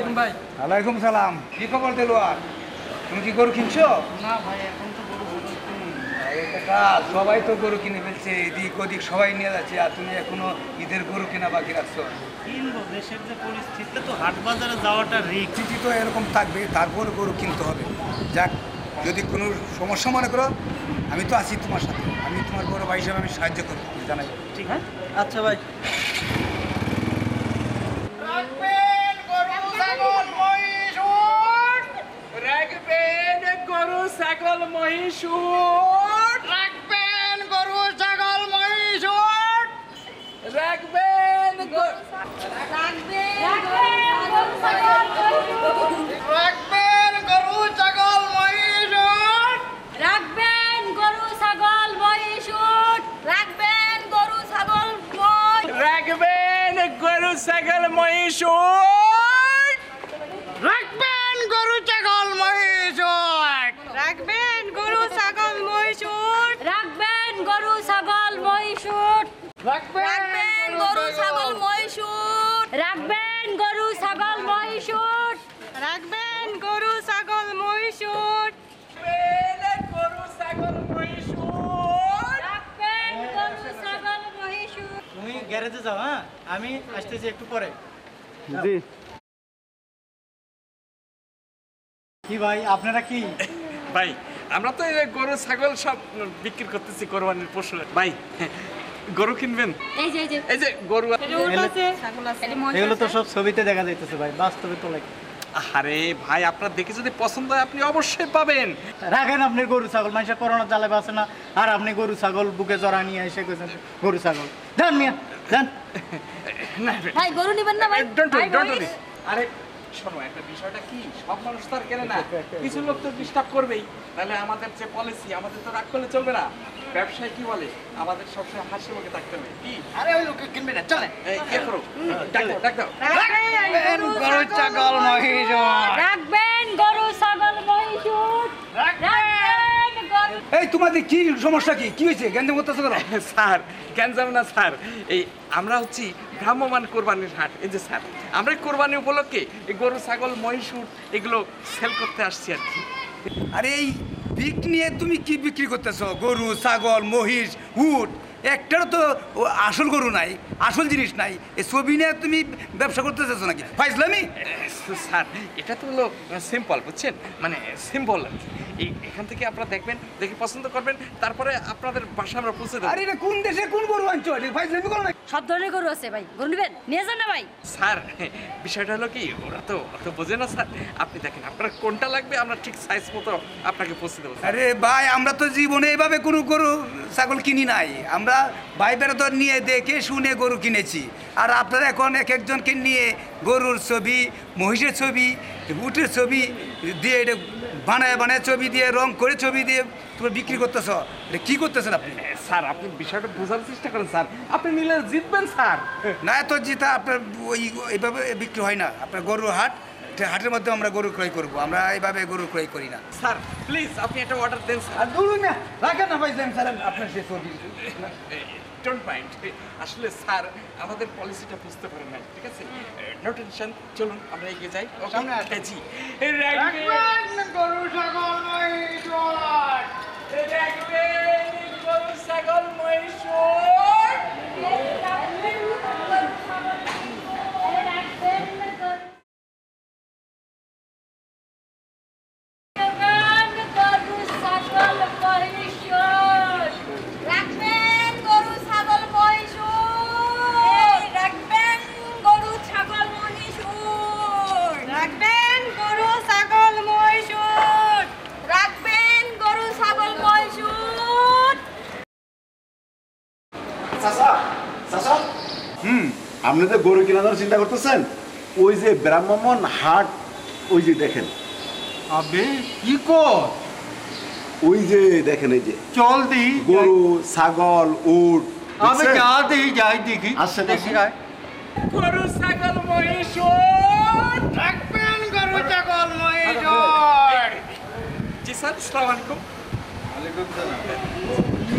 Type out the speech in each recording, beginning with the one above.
আলাইকুম ভাই। ওয়ালাইকুম সালাম। কি খবর দেলোয়ার? তুমি কি গরু কিনছো? না ভাই, এখন তো গরু কিনি। সবাই তো গরু কিনে ফেলছে, এদিক ওদিক সবাই নিয়ে যাচ্ছে, আর তুমি এখনো ঈদের গরু কেনা বাকি রাখছো। কিনবো, দেশের যে পরিস্থিতি, তো হাট বাজারে যাওয়াটা রিস্ক। স্থিতি তো এরকম থাকবে, তারপর গরু কিনতে হবে। যাক, যদি কোনো সমস্যা মনে করো আমি তো আছি তোমার সাথে, আমি তোমার বড় ভাই হিসাবে আমি সাহায্য করবো, জানাই। ঠিক আছে, আচ্ছা ভাই। রাখবেন গরু ছাগল মহিষ উট। রাখবেন গরু ছাগল মহিষ উট। রাখবেন গরু ছাগল মহিষ উট। রাখবেন রাখবেন গরু ছাগল মহিষ উট। রাখবেন গরু ছাগল মহিষ উট রাখবেন গরু ছাগল রাখবেন গরু ছাগল মহিষ উট। রাখবেন গরু ছাগল মহিষ উট। রাখবেন গরু ছাগল মহিষ উট রাখবেন গরু ছাগল মহিষ উট রাখবেন গরু ছাগল মহিষ উট রাখবেন গরু ছাগল মহিষ উট রাখবেন গরু ছাগল মহিষ উট গরু ছাগল মহিষ উট। রাখবেন গরু ছাগল মহিষ উট তুমি গ্যারেজে যাও, হ্যাঁ, আমি আসতেছি একটু পরে। জি। কি ভাই, আপনারা কি? ভাই, আমরা তো এই যে গরু ছাগল সব বিক্রি করতেছি, কোরবানির পশু। ভাই, গরু কিনবেন? এই যে এই যে গরু। উট আছে ছাগল আছে এগুলো তো সব ছবিতে দেখা যাইতেছে ভাই, বাস্তবে তো লাগে। আরে ভাই, আপনার দেখে যদি পছন্দ হয় আপনি অবশ্যই পাবেন। রাখেন আপনি গরু ছাগল, মানুষের করোনা জ্বালাবে আছে না, আর আপনি গরু ছাগল বুকে জড়া নিয়ে এসে গেছেন গরু ছাগল। যান মিয়া, যান। না ভাই গরু নিবেন না ভাই ডোন্ট ভাই, ডোন্ট মহিষ। আরে শোনো, একটা বিষয়টা কি, সব মানুষ তো আর কেনে না, কিছু লোক তো ডিস্টার্ব করবেই। তাহলে আমাদের যে পলিসি, আমাদের তো রাগ করলে চলবে না। ব্যবসায় কি বলে, আমাদের সবসময় হাসি মুখে থাকতে হবে। কি আরে ওই লোক কিনবে না, চলে। এই ইয়ে করো, ডাক দাও, ডাক দাও। রাখবেন গরু ছাগল মহিষ উট। রাখবেন গরু ছাগল মহিষ উট রাখবেন গরু এই তোমাদের কি সমস্যা, কি হয়েছে? গ্যাঞ্জাম করতেছো কেন? স্যার, গ্যাঞ্জাম না স্যার, এই আমরা হচ্ছি ভ্রাম্যমান কোরবানির হাট। এই যে স্যার, আমরা কোরবানি উপলক্ষে এই গরু ছাগল মহিষ উট এগুলো সেল করতে আসছি আর কি। আরে এই বিক নিয়ে তুমি কি বিক্রি করতেছো? গরু ছাগল মহিষ উট, একটারও তো আসল গরু নাই, আসল জিনিস নাই, এই ছবি নিয়ে তুমি ব্যবসা করতে চাচ্ছ নাকি? ফাইজলামি? স্যার, এটা তো হলো সিম্পল, বুঝছেন, মানে সিম্পল আর কি। এখান থেকে আপনারা দেখবেন, দেখে পছন্দ করবেন, তারপরে আপনাদের বাসা আমরা পৌঁছে দেবো। আরে এটা কোন দেশে কোন গরু আনছো? এটা ফাইজলামি করো না? সব ধরনের গরু আছে ভাই, গরু নিবেন নিয়ে যান না ভাই। স্যার, বিষয়টা হলো কি, ওরা তো অত বোঝে না স্যার। আপনি দেখেন আপনার কোনটা লাগবে, আমরা ঠিক সাইজ মতো আপনাকে পৌঁছে দেবো। আরে ভাই, আমরা তো জীবনে এভাবে কোনো গরু ছাগল কিনি নাই, আমরা ভাই বেড়া নিয়ে দেখে শুনে গরু কিনেছি। আর আপনারা এখন এক একজনকে নিয়ে গরুর ছবি, মহিষের ছবি, উটের ছবি দিয়ে এটা বানায় বানায় ছবি দিয়ে, রং করে ছবি দিয়ে তুমি বিক্রি করতেছ। এটা কি করতেছেন আপনি? স্যার, আপনি বিষয়টা বোঝার চেষ্টা করেন স্যার, আপনি নিলে জিতবেন স্যার। না, এত জিতা আপনার ওই এইভাবে বিক্রি হয় না। আপনার গরুর হাট, হাটের মধ্যে আমরা গরু ক্রয় করবো, আমরা এইভাবে গরু ক্রয় করি না। স্যার প্লিজ, আপনি একটা অর্ডার দেন স্যার। আর ধরুন না, রাখেন না ভাই, স্যার আপনার সে ছবি। ডোন্ট মাইন্ড, আসলে স্যার আমাদের পলিসিটা বুঝতে পারেন না, ঠিক আছে? নো টেনশন, চলুন আমরা এগিয়ে যাই। সামনে আসুন। জি, রাখবেন গরু ছাগল মহিষ উট। রাখবেন গরু ছাগল মহিষ রাখবেন গরু ছাগল মহিষ উট রাখবেন গরু ছাগল মহিষ উট রাখবেন গরু ছাগল মহিষ উট রাখবেন গরু ছাগল মহিষ উট আপনি তো গরু কেনার চিন্তা করতেছেন, ওই যে ব্রাহ্মণ হাট, ওই যে দেখেন, আবে কি কর, ওই যে দেখেন, এই যে চল দি গরু ছাগল উট, আবে দেখছেন? যা দেখি, যাই দেখি, আসেন, দেখি আসেন। আয়। গরু ছাগল মহিষ রাখবেন গরু ছাগল মহিষ উট। জি স্যার, আসসালামু আলাইকুম।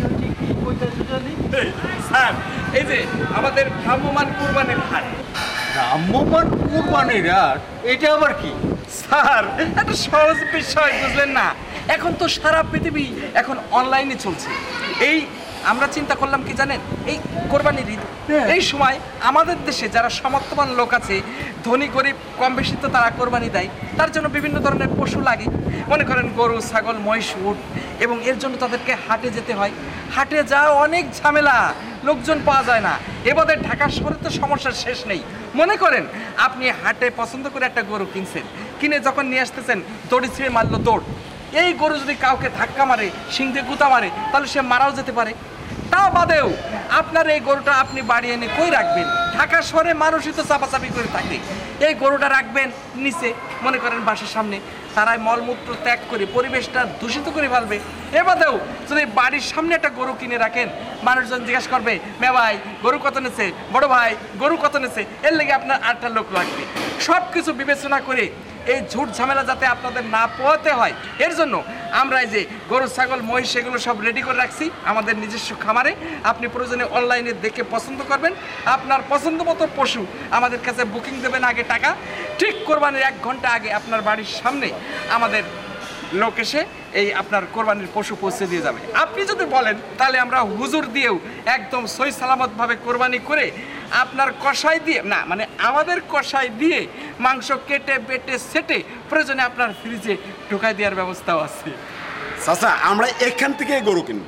কি কইতাছিস জানি? স্যার, এই যে আমাদের ভ্রাম্যমান কুরবানির হাট, রামমোহন কুরবানির হাট এটা আবার কি? স্যার একটা সহজ বিষয় বুঝলেন না, এখন তো সারা পৃথিবী এখন অনলাইনে চলছে। এই আমরা চিন্তা করলাম কি জানেন, এই কোরবানির ঈদ এই সময় আমাদের দেশে যারা সামর্থ্যবান লোক আছে, ধনী গরিব কম বেশি তো তারা কোরবানি দেয়, তার জন্য বিভিন্ন ধরনের পশু লাগে, মনে করেন গরু ছাগল মহিষ উট, এবং এর জন্য তাদেরকে হাটে যেতে হয়। হাটে যাওয়া অনেক ঝামেলা, লোকজন পাওয়া যায় না। এবারে ঢাকা শহরে তো সমস্যার শেষ নেই। মনে করেন আপনি হাটে পছন্দ করে একটা গরু কিনছেন, কিনে যখন নিয়ে আসতেছেন দড়ি ছিঁড়ে মারলো দৌড়। এই গরু যদি কাউকে ধাক্কা মারে, শিং দিয়ে গুঁতা মারে, তাহলে সে মারাও যেতে পারে। তা বাদেও আপনার এই গরুটা আপনি বাড়ি এনে কই রাখবেন? ঢাকা শহরে মানুষই তো চাপাচাপি করে থাকে। এই গরুটা রাখবেন নিচে, মনে করেন বাসার সামনে, তারাই মলমূত্র ত্যাগ করে পরিবেশটা দূষিত করে ফেলবে। এবারেও যদি বাড়ির সামনে একটা গরু কিনে রাখেন, মানুষজন জিজ্ঞাসা করবে, মে ভাই গরু কত নেছে, বড় ভাই গরু কত নেছে, এর লেগে আপনার 8টা লোক লাগবে। সব কিছু বিবেচনা করে এই ঝুট ঝামেলা যাতে আপনাদের না পোহাতে হয়, এর জন্য আমরা এই যে গরু ছাগল মহিষ এগুলো সব রেডি করে রাখছি আমাদের নিজস্ব খামারে। আপনি প্রয়োজনে অনলাইনে দেখে পছন্দ করবেন, আপনার পছন্দ মতো পশু আমাদের কাছে বুকিং দেবেন আগে টাকা, ঠিক কোরবানির 1 ঘন্টা আগে আপনার বাড়ির সামনে আমাদের লোক এসে এই আপনার কোরবানির পশু পৌঁছে দিয়ে যাবে। আপনি যদি বলেন তাহলে আমরা হুজুর দিয়েও একদম সই সালামতভাবে কোরবানি করে আপনার কষাই দিয়ে, না মানে আমাদের কষাই দিয়ে মাংস কেটে বেটে সেটে প্রয়োজনে আপনার ফ্রিজে ঢোকাই দেওয়ার ব্যবস্থাও আছে। চাচা আমরা এখান থেকে গরু কিনবো।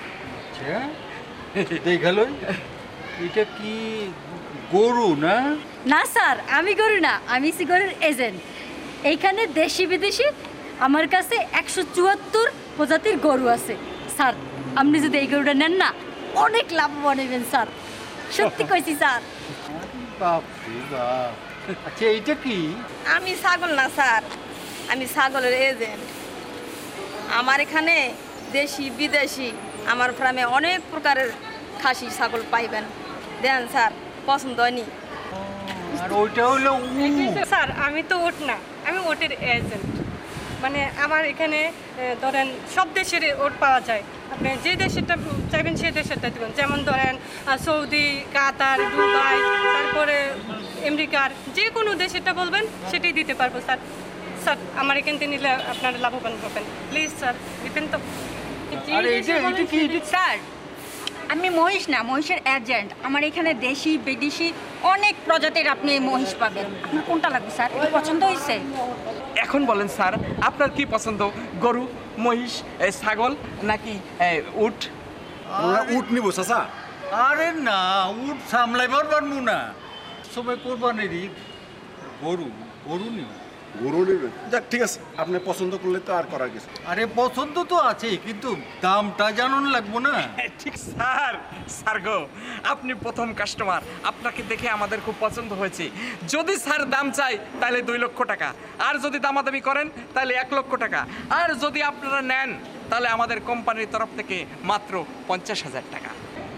দেখালই এটা কি গরু না? না স্যার, আমি গরু না, আমি সি গরুর এজেন্ট। এইখানে দেশি বিদেশি আমার কাছে 174 প্রজাতির গরু আছে স্যার। আপনি যদি এই গরুটা নেন না, অনেক লাভবান হবেন স্যার, সত্যি কইছি স্যার। বাপ রে বাপ। আচ্ছা এইটা কি? আমি ছাগল না স্যার, আমি ছাগলের এজেন্ট। আমার এখানে দেশি বিদেশি আমার ফার্মে অনেক প্রকারের খাসি ছাগল পাইবেন। দেন স্যার, পছন্দ হয়নি? আর ওইটা হলো স্যার আমি তো ওট না, আমি ওটের এজেন্ট। মানে আমার এখানে ধরেন সব দেশের ওট পাওয়া যায়। আপনি যে দেশেরটা চাইবেন সেই দেশেরটা দেবেন। যেমন ধরেন সৌদি, কাতার, দুবাই, তারপরে আমেরিকার যে কোনো দেশেরটা বলবেন সেটাই দিতে পারবো স্যার। স্যার আমার এখান থেকে নিলে আপনারা লাভবান হবেন। প্লিজ স্যার দিবেন তো। আর এইটা কি? স্যার আমি মহিষ না, মহিষের এজেন্ট। আমার এখানে দেশি বিদেশি অনেক প্রজাতির আপনি মহিষ পাবেন। আপনার কোনটা লাগবে স্যার? এটা পছন্দ হয়েছে? এখন বলেন স্যার আপনার কি পছন্দ, গরু মহিষ ছাগল নাকি উট? আমরা উট নিব চাচা। আরে না, উট সামলাইবার পারবো না। সবাই কোরবানির ঈদ, গরু গরু নিও। গরু নেবেন, যাক ঠিক আছে, আপনি পছন্দ করলে তো আর করার কিছু। আরে পছন্দ তো আছে, কিন্তু দামটা জানুন লাগবো না। ঠিক স্যার, স্যার গো আপনি প্রথম কাস্টমার, আপনাকে দেখে আমাদের খুব পছন্দ হয়েছে। যদি স্যার দাম চাই তাহলে 2 লক্ষ টাকা, আর যদি দামাদামি করেন তাহলে 1 লক্ষ টাকা, আর যদি আপনারা নেন তাহলে আমাদের কোম্পানির তরফ থেকে মাত্র 50,000 টাকা।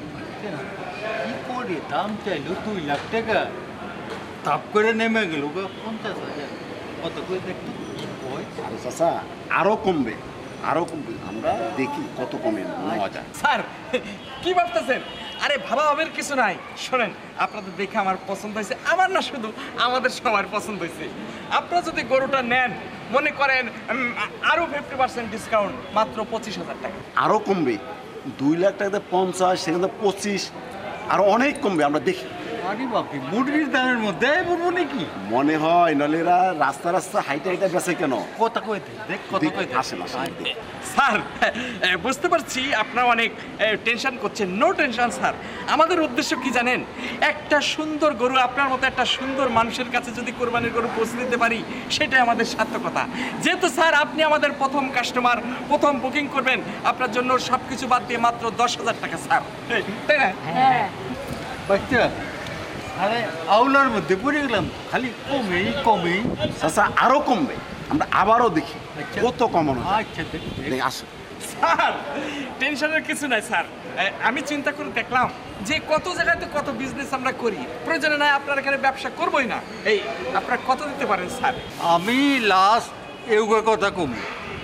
কি করে দাম চাইলো 2 লাখ টাকা, তাপ করে নেমে গেল 50,000। কত করে দেখতো কি কয়? আরে চাচা আরো কমবে, আরো কমবে, আমরা দেখি কত কমে নেওয়া যায়। স্যার কি ভাবতেছেন? আরে ভাবা হবের কিছু নাই, শোনেন আপনাদের দেখে আমার পছন্দ হয়েছে, আমার না শুধু আমাদের সবার পছন্দ হয়েছে। আপনারা যদি গরুটা নেন মনে করেন আরো 50% ডিসকাউন্ট, মাত্র 25,000 টাকা। আরো কমবে, 2 লাখ টাকাতে 50, সেখানে 25, আরো অনেক কমবে, আমরা দেখি। আরে বাপরে, মুরগির দামের মধ্যে বলবো নাকি? মনে হয় নলে এরা রাস্তা রাস্তা হাইটা হাইটা বেছে কেন? কথা কই দেখ, কথা কই দে। আসেন আসেন। স্যার বুঝতে পারছি আপনারা অনেক টেনশন করছেন, নো টেনশন স্যার। আমাদের উদ্দেশ্য কি জানেন, একটা সুন্দর গরু আপনার মতো একটা সুন্দর মানুষের কাছে যদি কোরবানির গরু পৌঁছে দিতে পারি, সেটাই আমাদের সার্থকতা। যেহেতু স্যার আপনি আমাদের প্রথম কাস্টমার, প্রথম বুকিং করবেন, আপনার জন্য সব কিছু বাদ দিয়ে মাত্র 10,000 টাকা স্যার, তাই না? হ্যাঁ বাচ্চা, আরে আউলার মধ্যে পড়ে গেলাম, খালি কমেই কমেই। চাচা আরো কমবে, আমরা আবারও দেখি কত কমানো যায়। আচ্ছা দেখ, দেখি, আসেন। স্যার টেনশনের কিছু নাই স্যার, আমি চিন্তা করে দেখলাম যে কত জায়গাতে কত বিজনেস আমরা করি, প্রয়োজনে নাই আপনার এখানে ব্যবসা করবোই না। এই আপনারা কত দিতে পারেন স্যার? আমি লাস্ট এগুলো কথা কম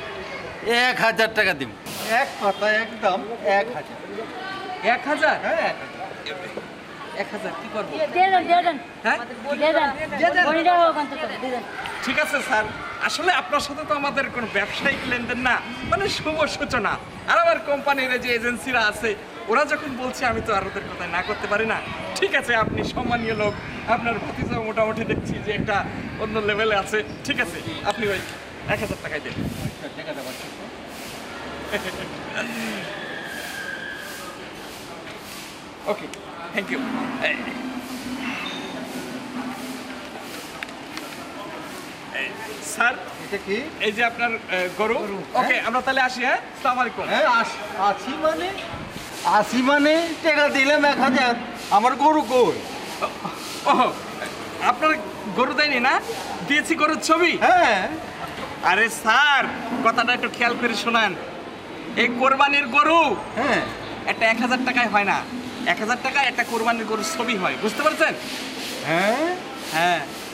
1,000 টাকা দিব। এক কথা একদম 1,000। 1,000? হ্যাঁ 1000 কি করবো? দিয়ে দেন হ্যাঁ দিয়ে দেন বড়িটা হোক অন্তত দিয়ে দেন। ঠিক আছে স্যার, আসলে আপনার সাথে তো আমাদের কোনো ব্যবসায়িক লেনদেন না, মানে শুভ সূচনা। আর আমার কোম্পানির যে এজেন্সিরা আছে ওরা যখন বলছে আমি তো আর ওদের কথায় না করতে পারি না। ঠিক আছে, আপনি সম্মানীয় লোক, আপনার ভতিজা মোটামুটি দেখছি যে একটা অন্য লেভেলে আছে। ঠিক আছে, আপনি ওই 1000 টাকায় দেন। Okay, thank you. স্যার, এটা কি? এই যে আপনার গরু। ওকে, আমরা তাহলে আসি। হ্যাঁ, আসসালামু আলাইকুম। হ্যাঁ, আসি মানে টাকা দিলাম 1000, আমার গরু কই? ও, আপনার গরু দেয়নি না? দিয়েছি গরুর ছবি। হ্যাঁ। আরে স্যার, কথাটা একটু খেয়াল করে শোনান। এই কোরবানির গরু হ্যাঁ। একটা 1000 টাকায় হয় না, 1000 টাকায় একটা কোরবানির গরুর ছবি হয়, বুঝতে পারছেন? হ্যাঁ। হ্যাঁ,